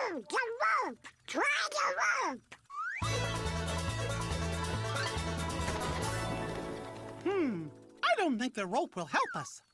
the rope! Try the rope! I don't think the rope will help us.